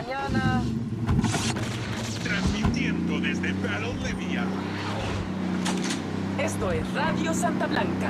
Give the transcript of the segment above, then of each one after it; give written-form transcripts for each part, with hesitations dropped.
mañana. Transmitiendo desde Battle Livia. Esto es Radio Santa Blanca.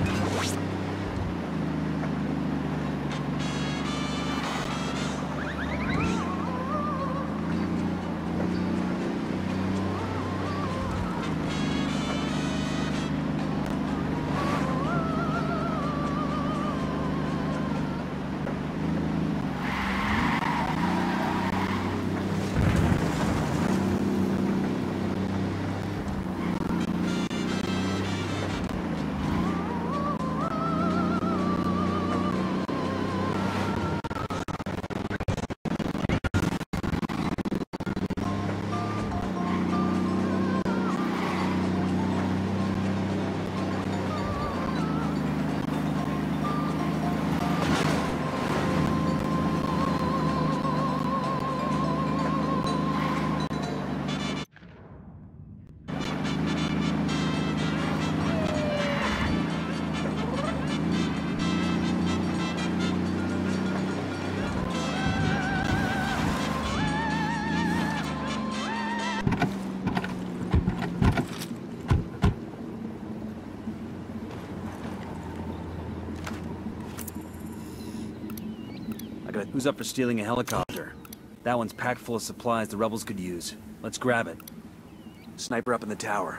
Who's up for stealing a helicopter? That one's packed full of supplies the rebels could use. Let's grab it. Sniper up in the tower.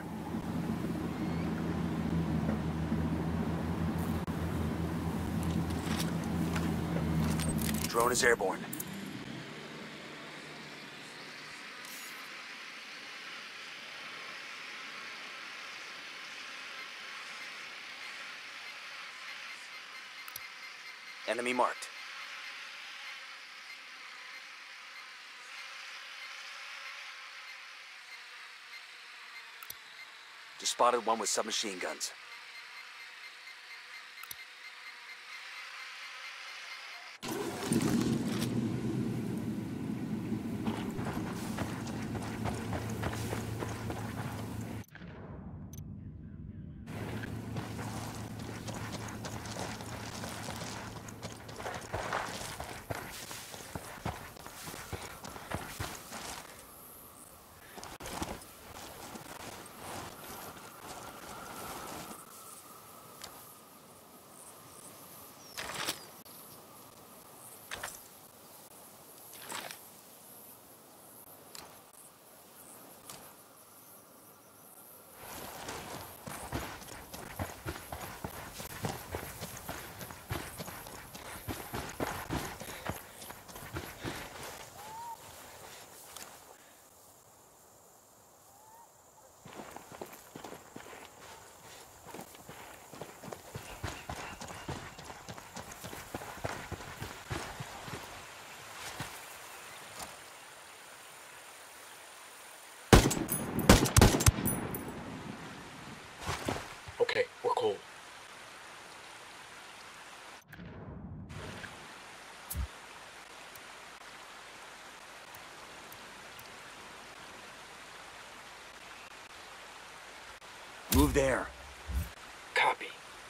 Drone is airborne. Enemy marked. Just spotted one with submachine guns. Okay, we're cool. Move there. Copy.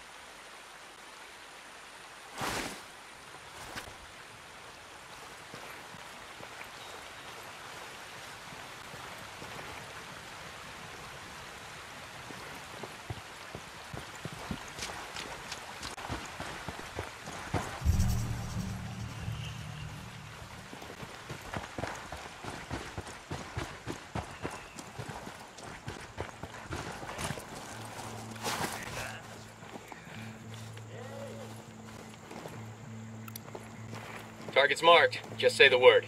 Target's marked. Just say the word.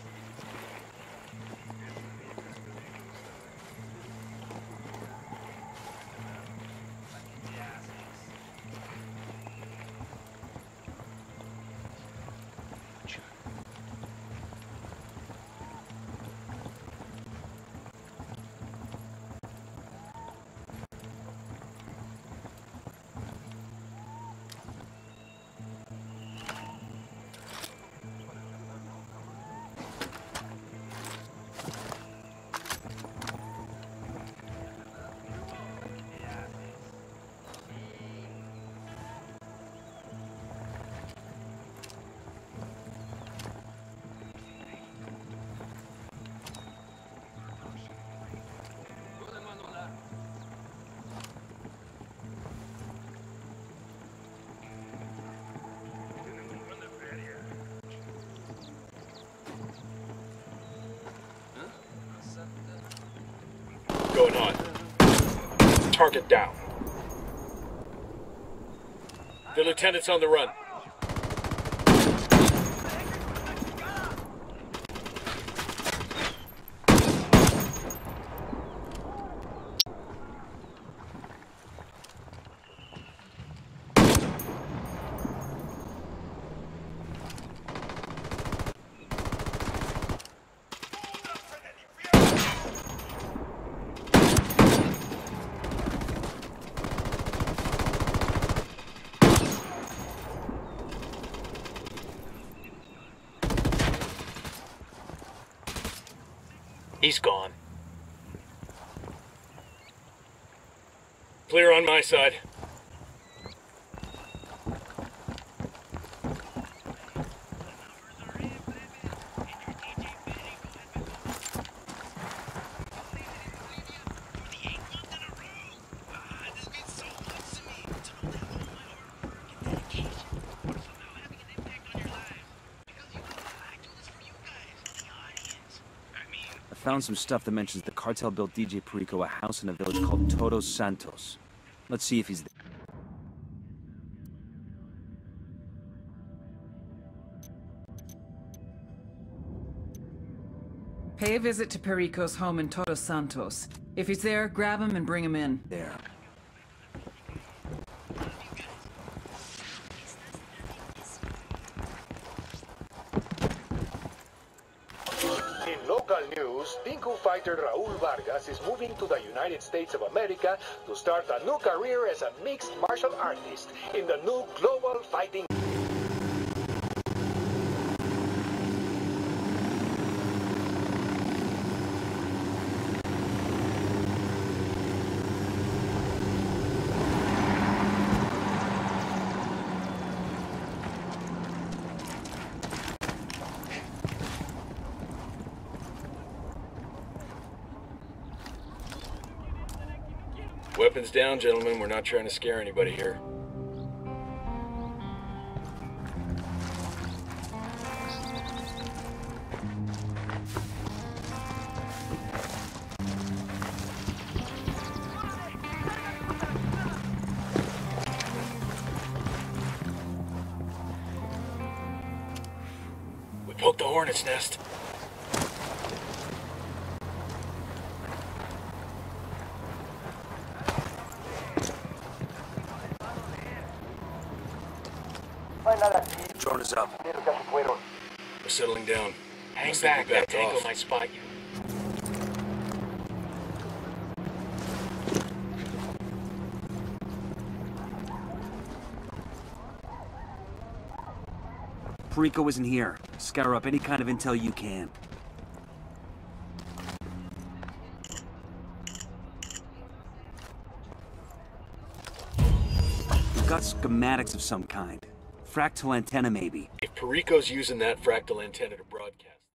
going on. Target down. The lieutenant's on the run. He's gone. Clear on my side. Found some stuff that mentions the cartel built DJ Perico a house in a village called Todos Santos. Let's see if he's there. Pay a visit to Perico's home in Todos Santos. If he's there, grab him and bring him in. There. In local news, Dinku fighter Raul Vargas is moving to the United States of America to start a new career as a mixed martial artist in the new global fighting. Weapons down, gentlemen. We're not trying to scare anybody here. We poked the hornet's nest. Drone is up. We're settling down. Hang back, that tango might spot you. Perico isn't here. Scour up any kind of intel you can. We've got schematics of some kind. Fractal antenna, maybe. If Perico's using that fractal antenna to broadcast.